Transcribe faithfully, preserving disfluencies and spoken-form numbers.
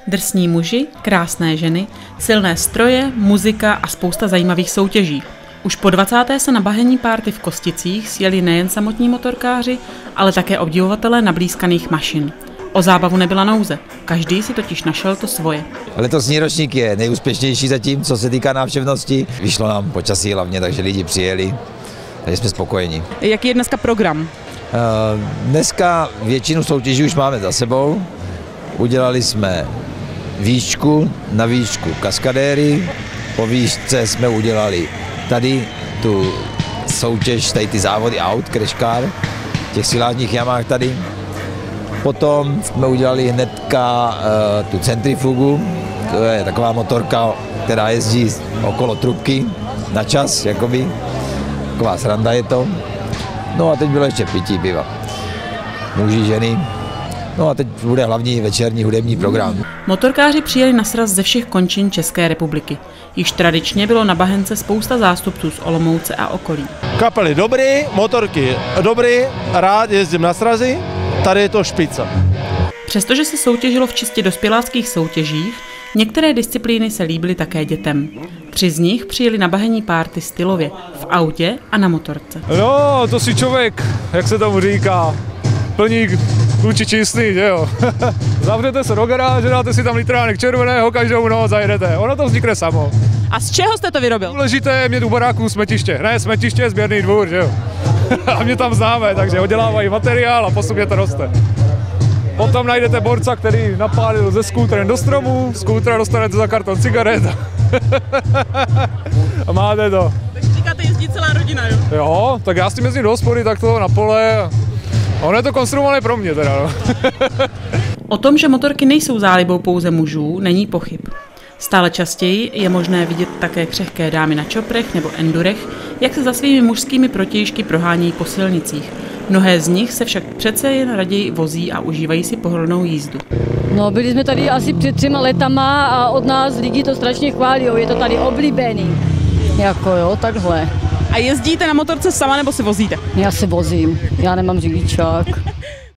Drsní muži, krásné ženy, silné stroje, muzika a spousta zajímavých soutěží. Už po dvacáté se na bahenní párty v Kosticích sjeli nejen samotní motorkáři, ale také obdivovatelé nablýskaných mašin. O zábavu nebyla nouze, každý si totiž našel to svoje. Letosní ročník je nejúspěšnější zatím, co se týká návštěvnosti. Vyšlo nám počasí hlavně, takže lidi přijeli, takže jsme spokojeni. Jaký je dneska program? Dneska většinu soutěží už máme za sebou. Udělali jsme výšku, na výšku kaskadéry, po výšce jsme udělali tady tu soutěž, tady ty závody aut, crash car, těch silážních jamách tady. Potom jsme udělali hnedka uh, tu centrifugu, to je taková motorka, která jezdí okolo trubky na čas, jakoby. Taková sranda je to. No a teď bylo ještě pití piva. Muži, ženy. No a teď bude hlavní večerní hudební program. Motorkáři přijeli na sraz ze všech končin České republiky. Již tradičně bylo na bahence spousta zástupců z Olomouce a okolí. Kapely dobrý, motorky dobrý, rád jezdím na srazy, tady je to špica. Přestože se soutěžilo v čistě dospěláckých soutěžích, některé disciplíny se líbily také dětem. Tři z nich přijeli na bahenní párty stylově, v autě a na motorce. No, to si člověk, jak se tomu říká, plní kluči čistý, že jo. Zavřete se do garáže, dáte si tam litránek červeného, každou noc zajedete. Ono to vznikne samo. A z čeho jste to vyrobil? Důležité je mít u baráků smetiště. Ne, smetiště je sběrný dvůr, že jo. A mě tam známe, takže oddělávají materiál a postupně to roste. Potom najdete borca, který napálil ze skútrem do stromu, skútra dostanete za karton cigaret. A máte to. Takže říkáte, jezdí celá rodina, jo? Jo, tak já s tím jezdím do hospody, tak to na pole. A ono je to konstruované pro mě teda, no. O tom, že motorky nejsou zálibou pouze mužů, není pochyb. Stále častěji je možné vidět také křehké dámy na čoprech nebo endurech, jak se za svými mužskými protějšky prohánějí po silnicích. Mnohé z nich se však přece jen raději vozí a užívají si pohodlnou jízdu. No, byli jsme tady asi před třema letama a od nás lidi to strašně chválí, je to tady oblíbený. Jako jo, takhle. A jezdíte na motorce sama nebo si vozíte? Já se vozím, já nemám řidičák.